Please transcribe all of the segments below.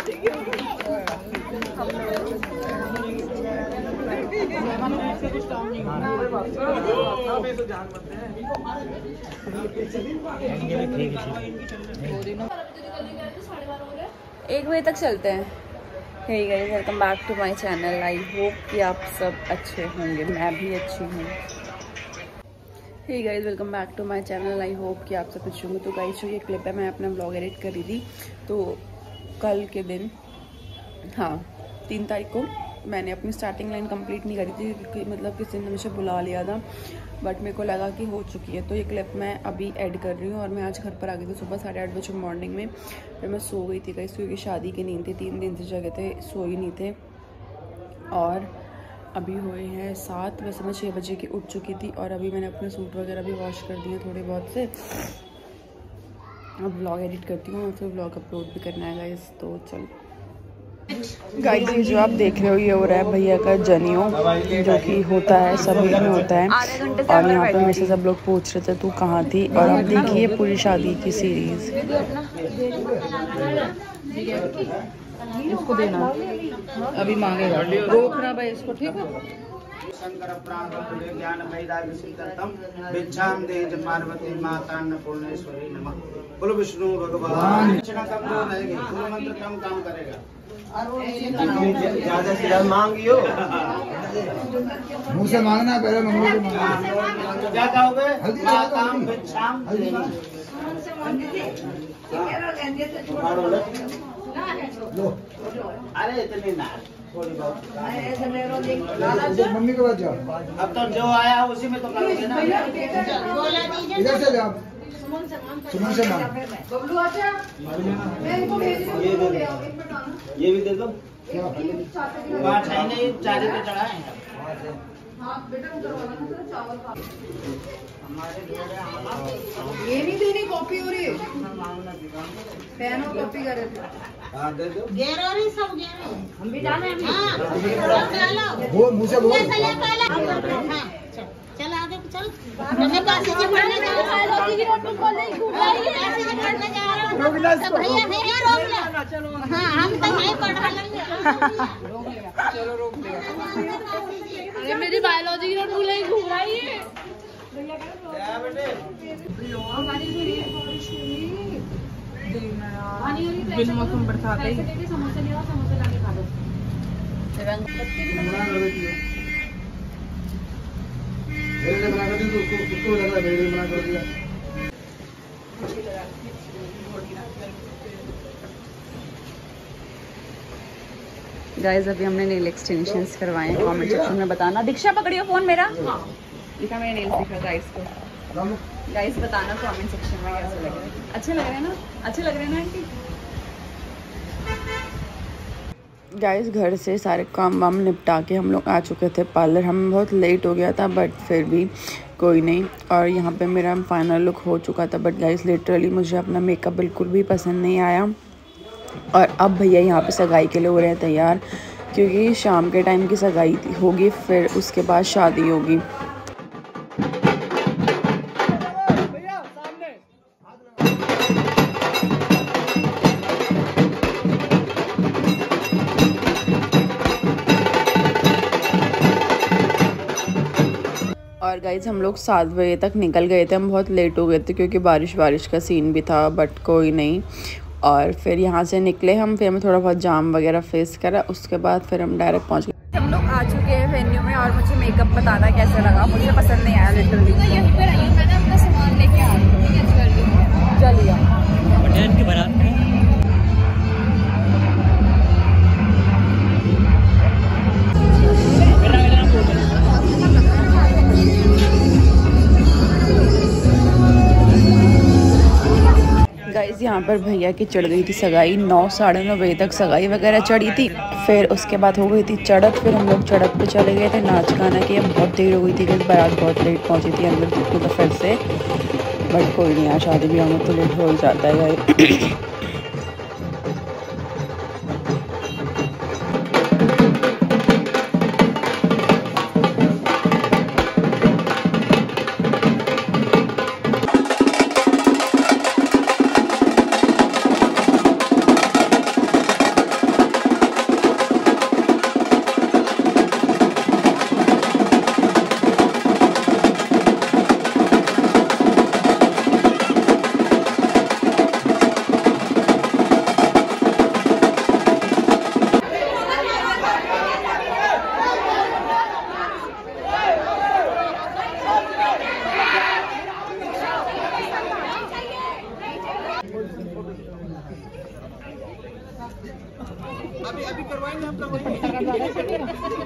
एक बजे तक चलते हैं। Hey guys, welcome back to my channel. I hope कि आप सब अच्छे होंगे, मैं भी अच्छी हूँ। Hey guys, welcome back to my channel. I hope कि आप सब अच्छे होंगे। तो गाइस, जो ये क्लिप है, मैं अपना ब्लॉग एडिट करी थी। तो कल के दिन, हाँ 3 तारीख को मैंने अपनी स्टार्टिंग लाइन कंप्लीट नहीं करी थी, क्योंकि मतलब किसी ने मुझे बुला लिया था, बट मेरे को लगा कि हो चुकी है। तो ये क्लिप मैं अभी ऐड कर रही हूँ। और मैं आज घर पर आ गई थी सुबह 8:30 बजे मॉर्निंग में। फिर मैं सो गई थी गाइस, क्योंकि शादी की नींद थी, 3 दिन से जगह थे, सो ही नहीं थे। और अभी हुए हैं 7, वैसे मैं 6 बजे की उठ चुकी थी। और अभी मैंने अपने सूट वगैरह भी वॉश कर दिए थोड़े बहुत से। अब ब्लॉग एडिट करती हूँ और फिर ब्लॉग अपलोड भी करना है गाइस। तो चल गाइस, ये जो आप देख रहे हो ये हो रहा है भैया का जनेऊ, जो कि होता है सभी में होता है। और यहाँ पे मेरे से सब लोग पूछ रहे थे तू कहाँ थी। और आप देखिए पूरी शादी की सीरीज। इसको देना, अभी मांगेगा, रोकना भाई इसको, ठीक है। शंकर प्राण ज्ञान वैराग्य सिद्धम भिक्षाम देज पार्वती माता अन्नपूर्णेश्वरी नमः। बोलो विष्णु भगवान। मंत्र कम काम करेगा, ज्यादा से ज्यादा मांगियो, मुँह से मांगना पहले, मम्मी से मांगना। क्या कहोगे? माताम भिक्षाम लो। अरे इतनी ना, थोड़ी बहुत मम्मी के पास जाओ। अब तो जो आया उसी में तो करोगे ना। इधर से जाओ, सुमन से मांग। ये भी दे दो। बात है नहीं, चारे पे चढ़ाए। ये नहीं देनी, कॉपी हो रही है, पेन और कॉपी कर रहे दे दो। गेरो सब गेरो, हम भी जाने वो मुँह से बोल। चल आगे चल, मैं काशी से पढ़ने जा रहा हूं, की नोटबुक को ले घूम रही है, काशी से पढ़ने जा रहा हूं। भैया भैया रोक ले। हां हम तो यहीं पढ़ रहे हैं। रोक लेगा, चलो रोक लेगा। अरे मेरी बायोलॉजी की नोटबुक ले घूम रही है। क्या बेटे? बिन मौसम बरसात है। समोसे ले आओ, समोसे लाके खा दो। मेरे लिए बना कर दी तो उसको लग रहा है मेरे लिए बना कर दिया। गाइस, अभी हमने नेल एक्सटेंशंस करवाए हैं। कमेंट सेक्शन में बताना। दीक्षा पकड़ियो फोन मेरा। दिखा मेरे नेल्स, दिखा गाइस को। गाइस बताना कमेंट सेक्शन में कैसे लग रहे हैं। अच्छे लग रहे हैं ना? अच्छे लग रहे हैं ना आंटी? गाइस, घर से सारे काम वाम निपटा के हम लोग आ चुके थे पार्लर। हम बहुत लेट हो गया था, बट फिर भी कोई नहीं। और यहाँ पे मेरा फाइनल लुक हो चुका था, बट गाइस लिटरली मुझे अपना मेकअप बिल्कुल भी पसंद नहीं आया। और अब भैया यहाँ पे सगाई के लिए हो रहे हैं तैयार, क्योंकि शाम के टाइम की सगाई होगी, फिर उसके बाद शादी होगी। और गाइज हम लोग 7 बजे तक निकल गए थे। हम बहुत लेट हो गए थे क्योंकि बारिश का सीन भी था, बट कोई नहीं। और फिर यहाँ से निकले हम, फिर हमें थोड़ा बहुत जाम वगैरह फेस करा, उसके बाद फिर हम डायरेक्ट पहुँच गए। हम लोग आ चुके हैं वेन्यू में। और मुझे मेकअप बताना कैसा लगा, मुझे पसंद नहीं आया लिटरली। यहीं पे रहिए, मैंने अपना सामान लेके आ रही हूँ। चलिए बारात में गाइस, यहाँ पर भैया की चढ़ गई थी सगाई। 9 साढ़े 9 बजे तक सगाई वगैरह चढ़ी थी। फिर उसके बाद हो गई थी चढ़त। फिर हम लोग चढ़त पे चले गए थे, नाच गाना किया। बहुत देर हो गई थी क्योंकि बारात बहुत लेट पहुँची थी अंदर तो फिर से। बट कोई नहीं, आज शादी ब्याह में तो लेट हो जाता है। अभी करवाएंगे हम करवाएंगे।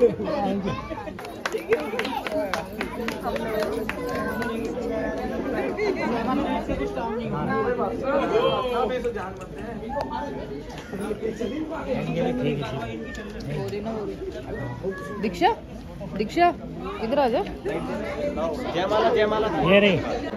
दीक्षा दीक्षा इधर आ जा। जयमाला ये रे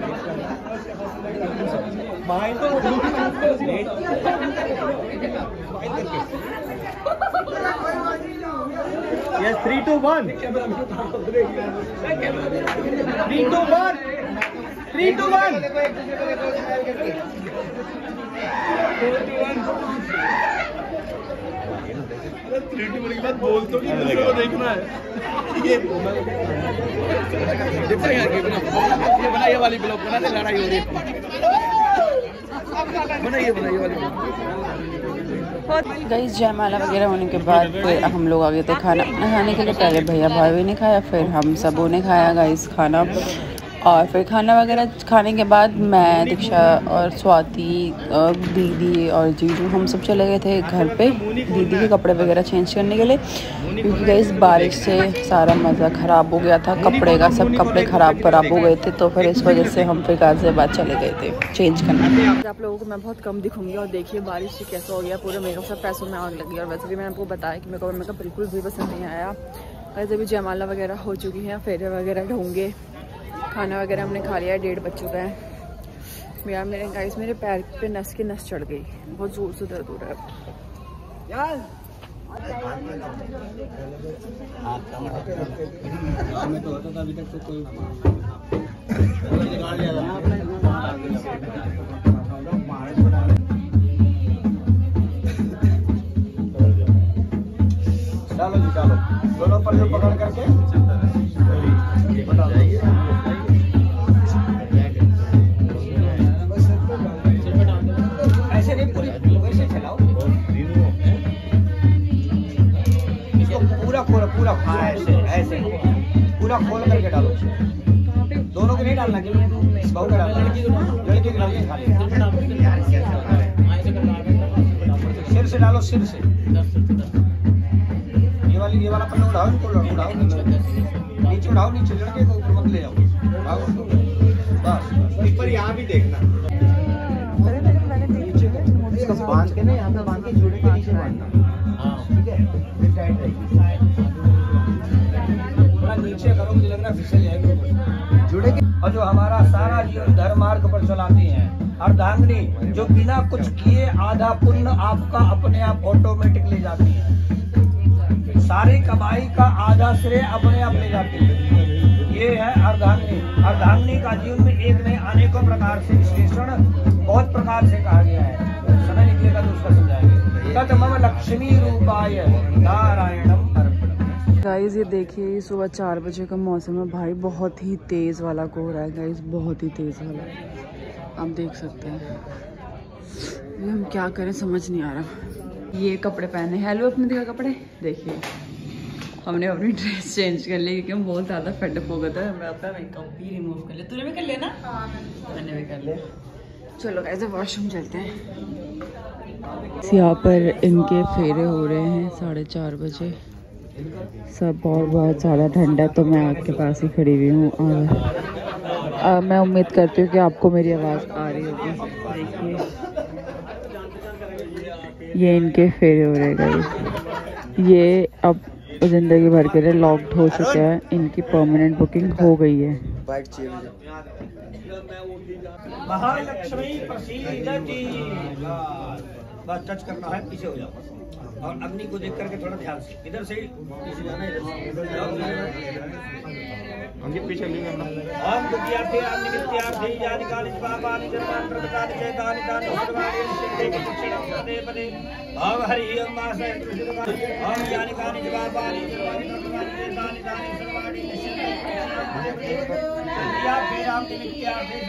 Yes, 3, 2, 1. 3, 2, 1. 3, 2, 1. 3, 2, 1 के बाद बोल तो नहीं, दूसरे को देखना है। ये बना, ये वाली ब्लॉक बना दे, लड़ाई हो रही है। बनाइए वाली। गाइस जयमाला वगैरह होने के बाद फिर हम लोग आ गए थे खाना खाने के लिए। पहले भैया भाभी ने खाया, फिर हम सबों ने खाया गाइस खाना। और फिर खाना वगैरह खाने के बाद मैं, दीक्षा और स्वाति और दीदी और जीजू हम सब चले गए थे घर पे दीदी के कपड़े वगैरह चेंज करने के लिए, क्योंकि गाइस बारिश से सारा मज़ा ख़राब हो गया था कपड़े का। सब कपड़े ख़राब हो गए थे, तो फिर इस वजह से हम फिर गाज़ियाबाद चले गए थे चेंज करने। आप लोगों को मैं बहुत कम दिखूंगी और देखिए बारिश से कैसा हो गया, पूरे मेकअप सब पैसों में आग लगी। और वैसे भी मैंने आपको बताया कि मेकअप बिल्कुल भी पसंद नहीं आया। वैसे भी जयमाला वगैरह हो चुकी हैं, फेरे वगैरह ढूंढे, खाना वगैरह हमने खा लिया है, 1:30 बज चुका है। यार मेरे गाइस मेरे पैर पे नस की नस चढ़ गई, बहुत जोर से दर्द हो रहा है यार। चलो जी चलो, दोनों पर जो पकड़ करके ऐसे नहीं, पूरी वैसे चलाओ। इसको पूरा ऐसे ऐसे पूरा खोल करके डालो। दोनों को नहीं डालना, बहू का डालना, लड़की के डालिए खाली। सिर से डालो, सिर से। ये वाला पन्ना उठाओ, इनको उठाओ, नीचे उठाओ, नीचे लड़के को ऊपर मत ले जाओ। बस पर यहाँ भी देखना, इसको बांध के ना, यहाँ पे बांध के जोड़े के नीचे बांधना। ठीक है, फिर टाइट रहेगी। थोड़ा नीचे करो, मुझे लग रहा है फिसल जाएगी जोड़े के। और जो हमारा सारा जीवन धर्म मार्ग पर चलाती हैं अर्धांगिनी, जो बिना कुछ किए आधा पुण्य आपका अपने आप ऑटोमेटिक ले जाती है। सारी कमाई का आधा श्रेय अपने आप ले जाती है। ये है अर्धांगिनी। अर्धांगिनी का जीवन में एक नहीं अनेकों प्रकार से विश्लेषण बहुत प्रकार से कहा गया है। समय निकलेगा तो उसका समझाएंगे। तत् मम लक्ष्मी रूपाय नारायणम अर्पणम्। गाइस ये देखिए सुबह 4 बजे का मौसम है भाई, बहुत ही तेज़ वाला कोहरा है गाइस, बहुत ही तेज़ वाला, आप देख सकते हैं। ये हम क्या करें समझ नहीं आ रहा। ये कपड़े पहने हैं, हेलो अपने दिखा कपड़े देखिए। हमने अपनी ड्रेस चेंज कर ली क्योंकि हम बहुत ज़्यादा फेडअप हो गए थे। मैं अपना मेकअप भी रिमूव कर लिया, तूने भी कर लिया ना? मैंने भी कर लिया। चलो गाइस वॉशरूम चलते हैं। यहाँ पर इनके फेरे हो रहे हैं 4:30 बजे सब, और बहुत ज़्यादा ठंडा है तो मैं आपके पास ही खड़ी हुई हूँ। और मैं उम्मीद करती हूँ कि आपको मेरी आवाज़ आ रही होगी। देखिए ये इनके फेरे हो रहे गाइस, ये अब जिंदगी भर के लिए लॉक्ड हो चुके हैं, इनकी परमानेंट बुकिंग हो गई है। महालक्ष्मी प्रसीदति, बस टच करना है, पीछे हो जाओ और अग्नि को देख करके थोड़ा ध्यान से इधर से पीछे नहीं करना। हम दुखियार्थे निमित्यार्थे जानि कानि पापानि सर्वाणि प्रतकानि चैतानि तानि सर्वाणि सिद्धे कुक्षणं पदे पदे हम हरि ओम मासे हम जानि कानि पापानि सर्वाणि प्रतकानि चैतानि तानि सर्वाणि सिद्धे या राम निमित्यार्थे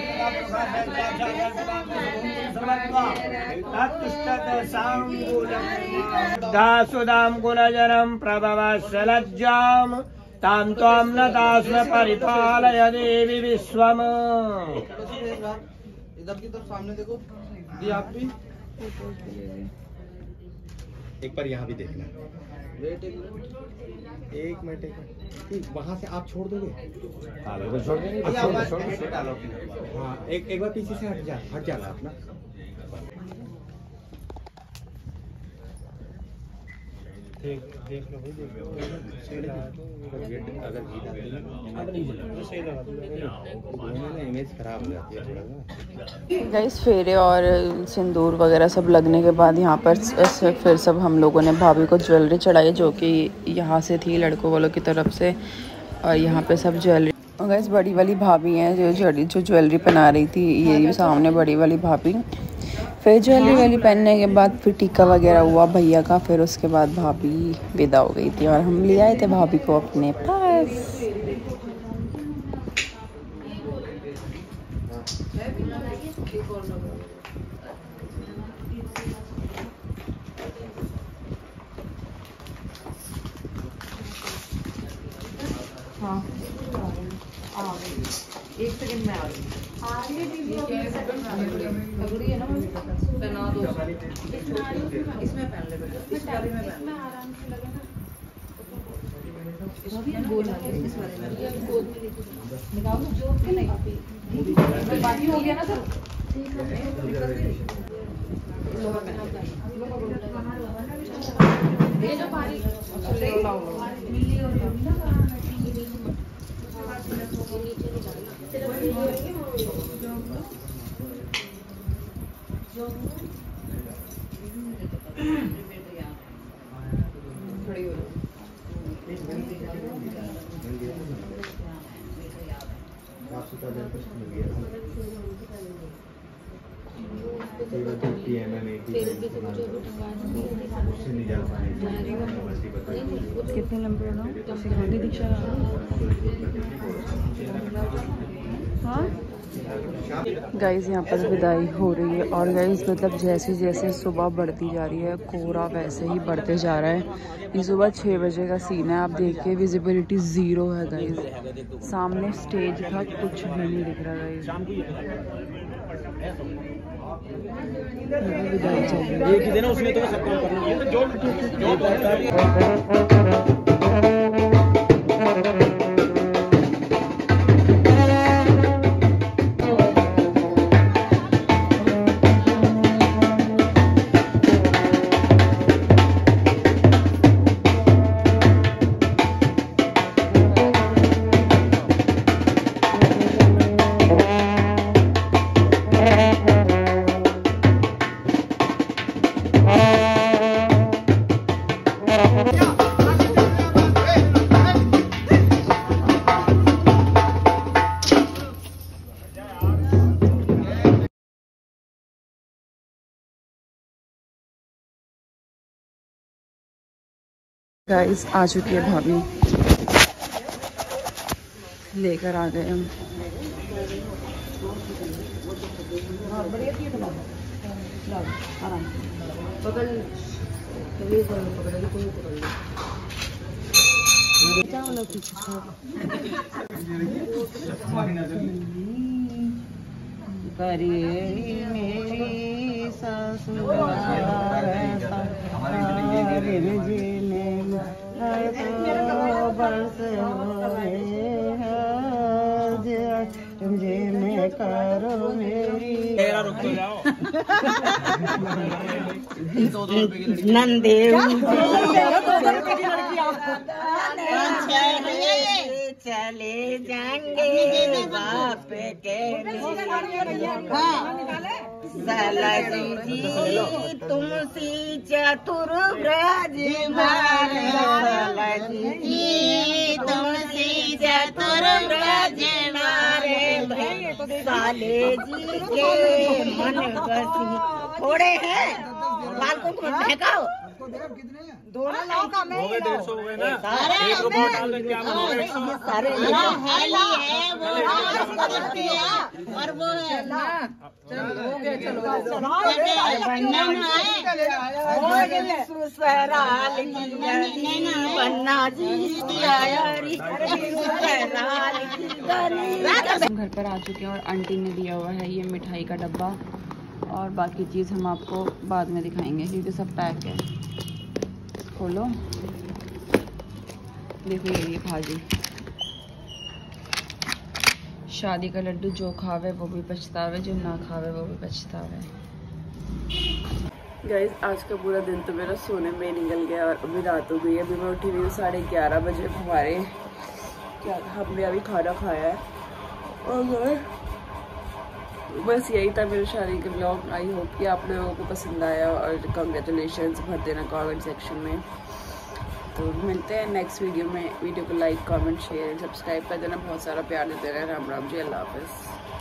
दासुदाम गुणजनम प्रभवसलज्जाम ताम त्वां न दास्म परिपालय देवी विश्वम। इधर की तरफ सामने देखो, ये आप भी एक बार यहाँ भी देखना। एक मिनट ठीक, वहाँ से आप छोड़ दोगे? छोड़ देंगे। हाँ, एक बार पीछे से हट जाना अपना। देख लो भाई, अगर इमेज खराब हो जाती है। गाइस फेरे और सिंदूर वगैरह सब लगने के बाद यहाँ पर फिर सब हम लोगों ने भाभी को ज्वेलरी चढ़ाई, जो कि यहाँ से थी लड़कों वालों की तरफ से। और यहाँ पे सब ज्वेलरी, और गाइस बड़ी वाली भाभी हैं जो ज्वेलरी पहना रही थी, ये सामने बड़ी वाली भाभी। फिर ज्वेलरी वाली पहनने के बाद फिर टीका वगैरह हुआ भैया का, फिर उसके बाद भाभी विदा हो गई थी और हम ले आए थे भाभी को अपने पास। हाँ एक सेकंड में आ रही है ना, पहना दो इसमें पहन ले बेटा, इस वाले में पहन आराम से लगे ना, इसमें गोल है इस वाले में गोल में निकालो जो के नहीं बाकी हो गया ना सर। ये जो पानी कितने नंबर है ना दीक्षा? हाँ गाइस यहाँ पर विदाई हो रही है। और गाइस मतलब जैसे जैसे सुबह बढ़ती जा रही है, कोहरा वैसे ही बढ़ते जा रहा है। ये सुबह 6 बजे का सीन है, आप देखिए विजिबिलिटी 0 है गाइस। सामने स्टेज था, कुछ भी नहीं दिख रहा गाइस। विदाई चल रही है। एक ही दिन उसने तो सब काम करना है। गाइस आ चुकी है भाभी, लेकर आ गए हम। करिए मेरी ससुराल करो मेरी नंदे चले जाएंगे बाप के साला जी तुमसी चतुर ब्रज मारे, साला जी तुमसी चतुर ब्रज मारे, साले जी के मन बसी थोड़े हैं बालकों को फेंकाओ। दोनों लाओ का मैं 150 हो गए ना, एक रुपया डाल देंगे आप सारे है वो और वो है ना। चलो हो गया, चलो बन्ना जी घर पर आ चुके हैं और आंटी ने दिया हुआ है ये मिठाई का डब्बा, और बाकी चीज़ हम आपको बाद में दिखाएंगे क्योंकि सब पैक है। खोलो, देखो ये भाजी। शादी का लड्डू जो खावे वो भी पछतावे, जो ना खावे वो भी पछतावे। गाइस आज का पूरा दिन तो मेरा सोने में निकल गया और अभी रात हो गई है। अभी मैं उठी हुई हूँ 11:30 बजे। हमारे क्या हमने अभी खाना खाया है और बस यही था मेरे शादी के ब्लॉग। आई होप कि आप लोगों को पसंद आया और कंग्रेचुलेशंस भर देना कमेंट सेक्शन में। तो मिलते हैं नेक्स्ट वीडियो में। वीडियो को लाइक कमेंट शेयर सब्सक्राइब कर देना, बहुत सारा प्यार देते रहना। राम राम जी, अल्लाह हाफिज़।